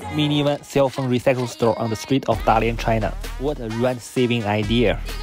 Minivan cell phone recycle store on the street of Dalian, China. What a rent-saving idea!